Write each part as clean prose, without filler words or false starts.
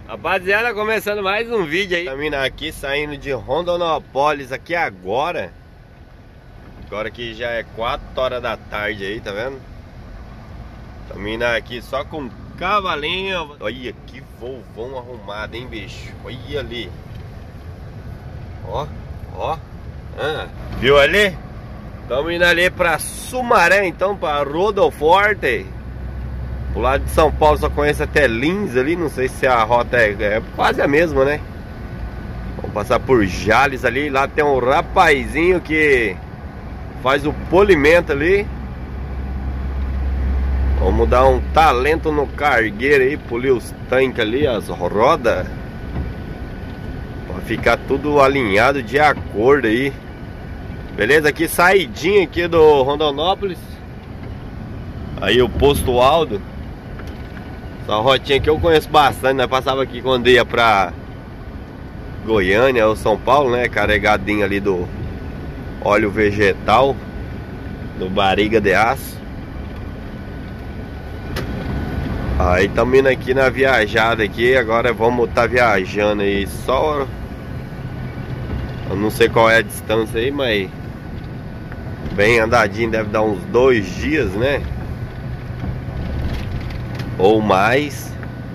Rapaziada, começando mais um vídeo aí. Estamos aqui saindo de Rondonópolis aqui agora. Agora que já é 4 horas da tarde aí, tá vendo? Estamos aqui só com cavalinho. Olha que vovão arrumado, hein, bicho? Olha ali. Ó, ó. Viu ali? Estamos indo ali pra Sumaré, então, pra Rodoforte. Pro lado de São Paulo só conheço até Lins ali, não sei se a rota é quase a mesma, né? Vamos passar por Jales ali, lá tem um rapazinho que faz o polimento ali. Vamos dar um talento no cargueiro aí, polir os tanques ali, as rodas, pra ficar tudo alinhado de acordo aí. Beleza? Aqui saidinha aqui do Rondonópolis. Aí o posto Aldo. Essa rotinha que eu conheço bastante, nós passava aqui quando ia pra Goiânia ou São Paulo, né? Carregadinho ali do óleo vegetal, do barriga de aço. Aí estamos indo aqui na viajada aqui. Agora vamos estar viajando aí só. Eu não sei qual é a distância aí, mas bem andadinho, deve dar uns 2 dias, né? Ou mais.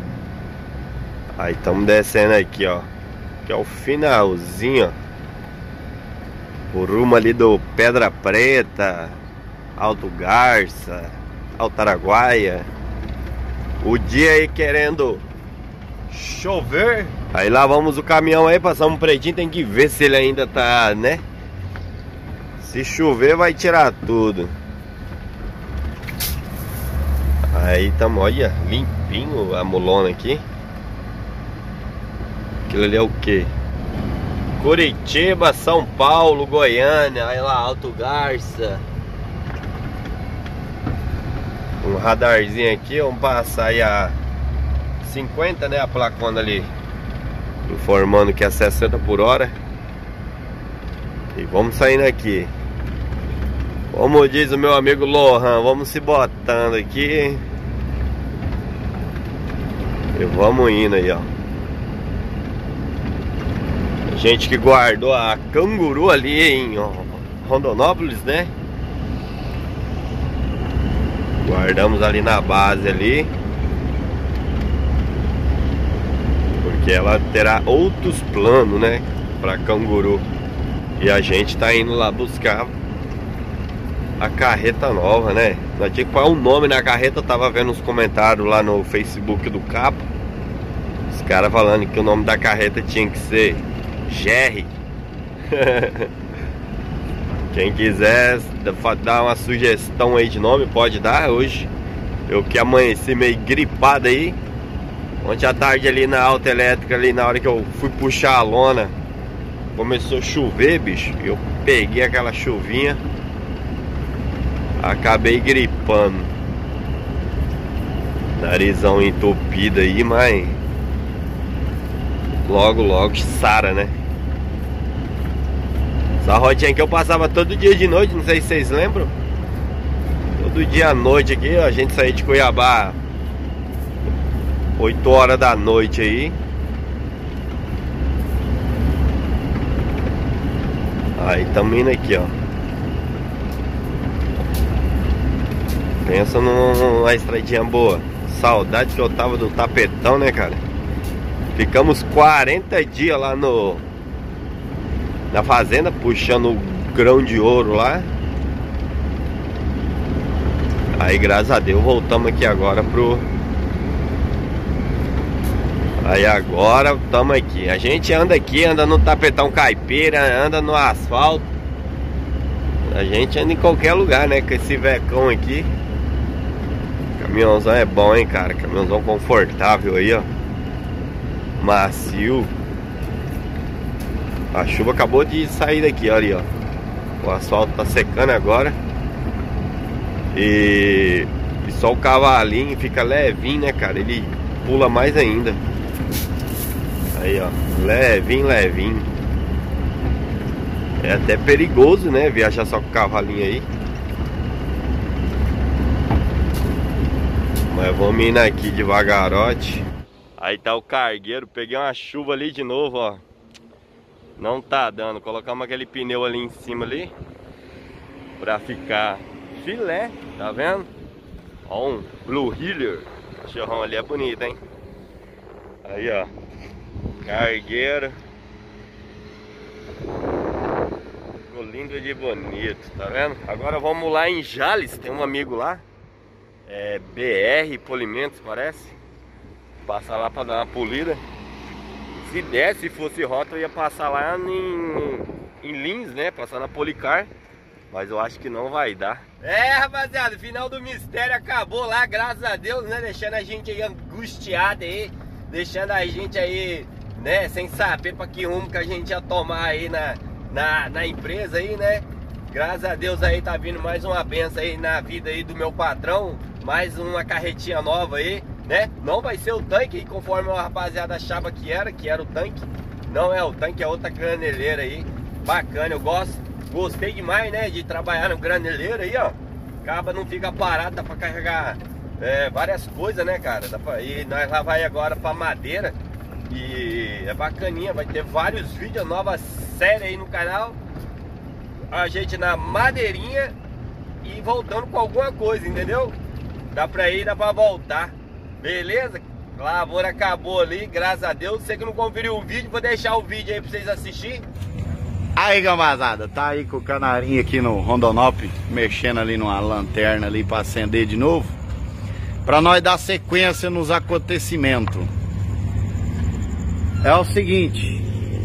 Aí estamos descendo aqui, ó, que é o finalzinho, ó, o rumo ali do Pedra Preta, Alto Garça, Alto Araguaia. O dia aí querendo chover. Aí lá vamos o caminhão aí, passamos um pretinho, tem que ver se ele ainda tá, né? Se chover vai tirar tudo. Aí tamo, olha, limpinho a mulona aqui. Aquilo ali é o que? Curitiba, São Paulo, Goiânia. Aí lá, Alto Garça. Um radarzinho aqui, vamos passar aí a 50, né? A placona ali informando que é 60 por hora. E vamos saindo aqui. Como diz o meu amigo Lohan, vamos se botando aqui. E vamos indo aí, ó. Gente que guardou a canguru ali em Rondonópolis, né? Guardamos ali na base ali, porque ela terá outros planos, né? Pra canguru. E a gente tá indo lá buscar a carreta nova, né? Nós tinha que pôr um nome na carreta. Eu tava vendo os comentários lá no Facebook do Capo. Os caras falando que o nome da carreta tinha que ser Jerry. Quem quiser dar uma sugestão aí de nome, pode dar. Hoje eu que amanheci meio gripado aí. Ontem à tarde ali na Alta Elétrica, ali na hora que eu fui puxar a lona, começou a chover, bicho. Eu peguei aquela chuvinha, acabei gripando. Narizão entupido aí, mas logo logo sara, né? Essa rodinha aqui eu passava todo dia de noite, não sei se vocês lembram. Todo dia à noite aqui, ó, a gente saía de Cuiabá 8 horas da noite aí. Aí tamo indo aqui, ó. Pensa numa estradinha boa. Saudade que eu tava do tapetão, né, cara? Ficamos 40 dias lá na fazenda, puxando o grão de ouro lá. Aí, graças a Deus, voltamos aqui agora pro... Aí agora estamos aqui. A gente anda aqui, anda no tapetão caipira, anda no asfalto. A gente anda em qualquer lugar, né? Com esse vecão aqui. Caminhãozão é bom, hein, cara? Caminhãozão confortável aí, ó. Macio. A chuva acabou de sair daqui, olha aí, ó. O asfalto tá secando agora. E só o cavalinho fica levinho, né, cara? Ele pula mais ainda. Aí, ó, levinho, levinho. É até perigoso, né, viajar só com o cavalinho aí. Mas vamos indo aqui devagarote. Aí tá o cargueiro, peguei uma chuva ali de novo, ó. Não tá dando, colocamos aquele pneu ali em cima ali pra ficar filé, tá vendo? Ó, um Blue Heeler. O cachorrão ali é bonito, hein? Aí, ó, cargueiro. Ficou lindo de bonito, tá vendo? Agora vamos lá em Jales, tem um amigo lá. É BR Polimentos, parece. Passar lá pra dar uma polida. Se der, se fosse rota, eu ia passar lá em Lins, né? Passar na Policar. Mas eu acho que não vai dar. É, rapaziada, o final do mistério acabou lá, graças a Deus, né? Deixando a gente aí angustiado aí. Deixando a gente aí, né? Sem saber pra que rumo que a gente ia tomar aí na empresa aí, né? Graças a Deus aí tá vindo mais uma benção aí na vida aí do meu patrão. Mais uma carretinha nova aí, né? Não vai ser o tanque, conforme a rapaziada achava que era o tanque. Não é o tanque, é outra graneleira aí. Bacana, eu gostei demais, né? De trabalhar no graneleiro aí, ó. Acaba não fica parado, dá pra carregar várias coisas, né, cara? E nós lá vai agora pra madeira. E é bacaninha, vai ter vários vídeos, nova série aí no canal. A gente na madeirinha e voltando com alguma coisa, entendeu? Dá pra ir, dá pra voltar. Beleza? A lavoura acabou ali, graças a Deus. Você que não conferiu o vídeo, vou deixar o vídeo aí pra vocês assistirem. Aí, gambazada, tá aí com o canarinho aqui no Rondonópolis, mexendo ali numa lanterna ali pra acender de novo. Pra nós dar sequência nos acontecimentos. É o seguinte.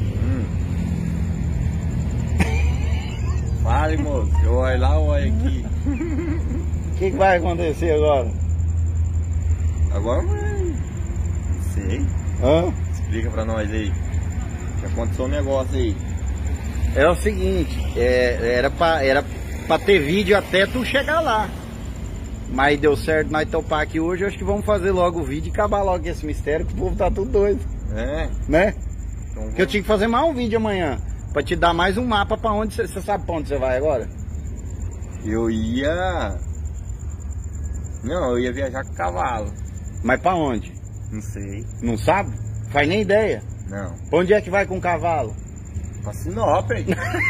Fale, moço. Eu olho lá, eu olho aqui. O que vai acontecer agora? Agora não sei. Hã? Explica pra nós aí. Que aconteceu um negócio aí. É o seguinte, era pra ter vídeo até tu chegar lá. Mas deu certo nós topar aqui hoje, eu acho que vamos fazer logo o vídeo e acabar logo esse mistério, que o povo tá tudo doido. É? Né? Então, que eu tinha que fazer mais um vídeo amanhã, pra te dar mais um mapa pra onde você sabe pra onde você vai agora? Eu ia... Não, eu ia viajar com cavalo. Mas pra onde? Não sei. Não sabe? Faz nem ideia. Não. Pra onde é que vai com o cavalo? Pra Sinop, hein?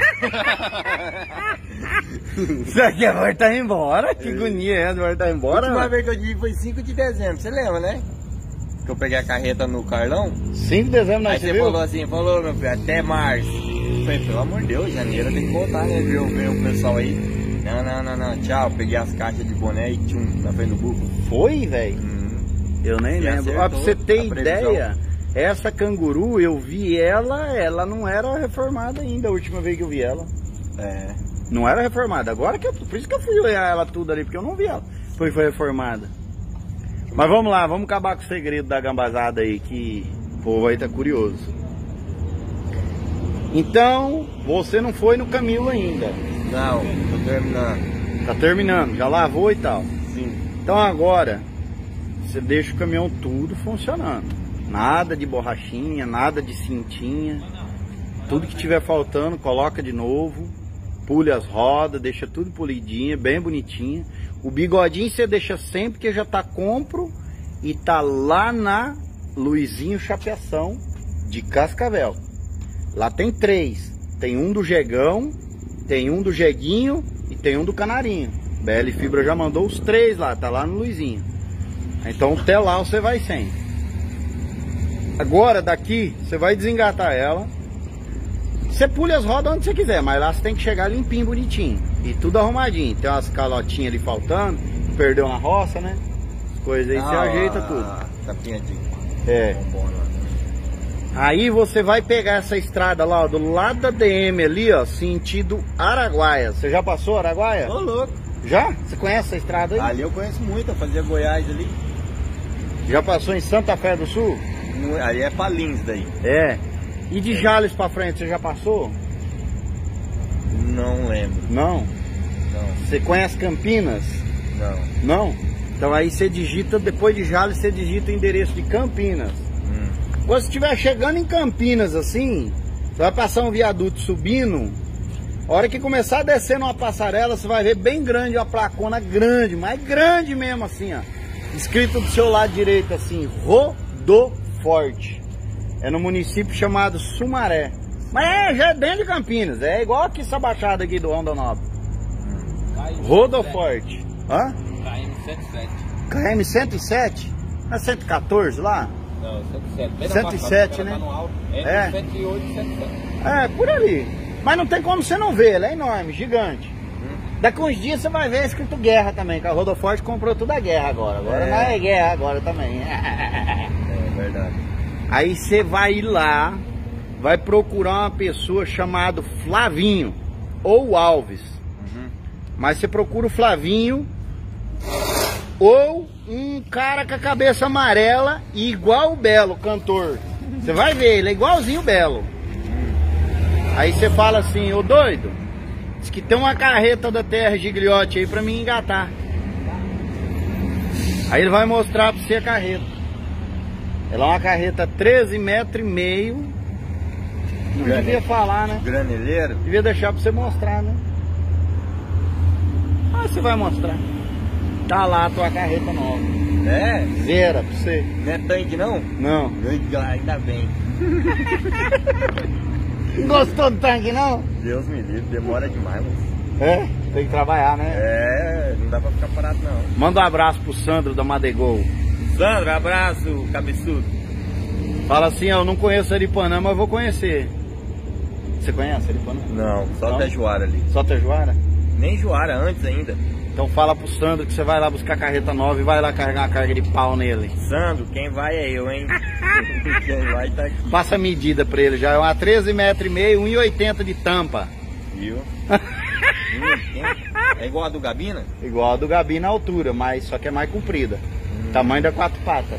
Isso aqui vai estar embora. Que agonia vai estar embora. A última vez que eu disse foi 5 de dezembro, você lembra, né? Que eu peguei a carreta no Carlão. 5 de dezembro, nós. Aí você falou assim, meu filho, até março. Eu falei, pelo amor de Deus, janeiro tem que voltar, né? Ver o pessoal aí. Não, tchau. Peguei as caixas de boné e tchum, na frente do burro. Foi, velho? Eu nem lembro. Ó, pra você ter ideia, essa canguru, eu vi ela não era reformada ainda, a última vez que eu vi ela. É. Não era reformada. Agora que por isso que eu fui olhar ela tudo ali, porque eu não vi ela. Foi reformada. Mas vamos lá, vamos acabar com o segredo da gambazada aí, que o povo aí tá curioso. Então, você não foi no Camilo ainda? Não, tô terminando. Tá terminando, já lavou e tal? Sim. Então agora, você deixa o caminhão tudo funcionando. Nada de borrachinha, nada de cintinha. Tudo que tiver faltando, coloca de novo. Pule as rodas, deixa tudo polidinho, bem bonitinho. O bigodinho você deixa sempre, que já tá compro e tá lá na Luizinho Chapeação de Cascavel. Lá tem 3. Tem um do Jegão, tem um do Jeguinho e tem um do Canarinho. BL Fibra já mandou os 3 lá, tá lá no Luizinho. Então até lá você vai sem. Agora daqui você vai desengatar ela. Você pula as rodas onde você quiser, mas lá você tem que chegar limpinho, bonitinho. E tudo arrumadinho. Tem umas calotinhas ali faltando, perdeu na roça, né? As coisas aí você ajeita tudo. Tapinha de... Aí você vai pegar essa estrada lá, ó, do lado da DM ali, ó, sentido Araguaia. Você já passou Araguaia? Ô, louco. Já? Você conhece essa estrada aí? Ali eu conheço muito, eu fazia Goiás ali. Já passou em Santa Fé do Sul? Ali é pra Lins daí. É. E de Jales pra frente, você já passou? Não lembro. Não? Não. Você conhece Campinas? Não. Não? Então aí você digita, depois de Jales, você digita o endereço de Campinas. Quando você estiver chegando em Campinas assim, você vai passar um viaduto subindo. A hora que começar a descer numa passarela, você vai ver bem grande, uma placona grande, mas grande mesmo assim, ó. Escrito do seu lado direito assim, Rodofran. Forte. É no município chamado Sumaré. Mas já é dentro de Campinas. É igual aqui essa baixada aqui do Rondonópolis. Rodoforte. Hã? KM 107. KM 107? É 114 lá? Não, 107. 107, né? É 108, 107. É, por ali. Mas não tem como você não ver, ele é enorme, gigante. Daqui uns dias você vai ver escrito guerra também, que a Rodoforte comprou tudo a guerra agora. Agora não é guerra agora também. É verdade. Aí você vai ir lá, vai procurar uma pessoa chamada Flavinho ou Alves. Mas você procura o Flavinho ou um cara com a cabeça amarela e igual o Belo, cantor. Você vai ver, ele é igualzinho o Belo. Aí você fala assim, ô doido, diz que tem uma carreta da Terra Gigliotti aí pra mim engatar. Aí ele vai mostrar pra você a carreta. Ela é uma carreta 13,5 metros. Não devia falar, né? Graneleiro? Devia deixar pra você mostrar, né? Ah, você vai mostrar. Tá lá a tua carreta nova. É? Vera pra você. Não é tanque não? Não. Ainda bem. Não gostou do tanque, não? Deus me livre, demora demais, moço. É? Tem que trabalhar, né? É, não dá pra ficar parado não. Manda um abraço pro Sandro da Madegol. Sandro, abraço, cabeçudo. Fala assim, ó, eu não conheço Aripuanã, mas eu vou conhecer. Você conhece Aripuanã? Não, só Não? até Juara ali. Só Tajuara? Nem Juara, antes ainda. Então fala pro Sandro que você vai lá buscar a carreta nova e vai lá carregar uma carga de pau nele. Sandro, quem vai é eu, hein? Quem vai tá aqui. Passa a medida pra ele já, é uma 13,5 metros, 1,80 de tampa. Viu? É igual a do Gabina? Igual a do Gabi na altura, mas só que é mais comprida. Tamanho da 4 patas.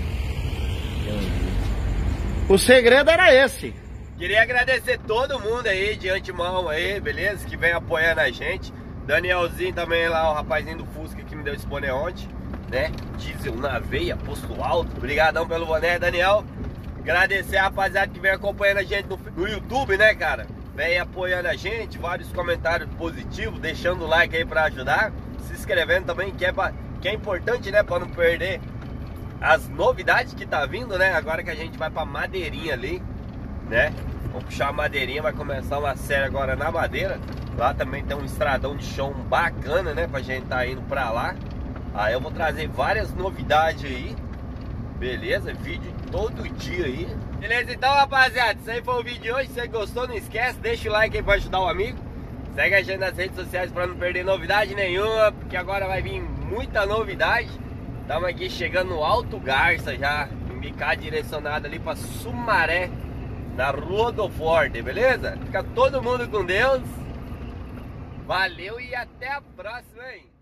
O segredo era esse. Queria agradecer todo mundo aí de antemão aí, beleza? Que vem apoiando a gente. Danielzinho também lá, o rapazinho do Fusca que me deu esse boné ontem, né? Diesel na veia, posto alto. Obrigadão pelo boné, Daniel. Agradecer a rapaziada que vem acompanhando a gente no YouTube, né, cara? Vem apoiando a gente, vários comentários positivos, deixando o like aí pra ajudar. Se inscrevendo também, que é importante, né? Pra não perder as novidades que tá vindo, né? Agora que a gente vai pra Madeirinha ali, né? Vamos puxar a Madeirinha, vai começar uma série agora na Madeira. Lá também tem um estradão de chão bacana, né? Pra gente tá indo pra lá. Aí eu vou trazer várias novidades aí. Beleza? Vídeo todo dia aí. Beleza? Então, rapaziada, isso aí foi o vídeo de hoje. Se você gostou, não esquece, deixa o like aí pra ajudar o amigo. Segue a gente nas redes sociais pra não perder novidade nenhuma, porque agora vai vir muita novidade. Estamos aqui chegando no Alto Garça já, em Bicá, direcionado ali pra Sumaré, na Rodoforte, beleza? Fica todo mundo com Deus. Valeu e até a próxima, hein?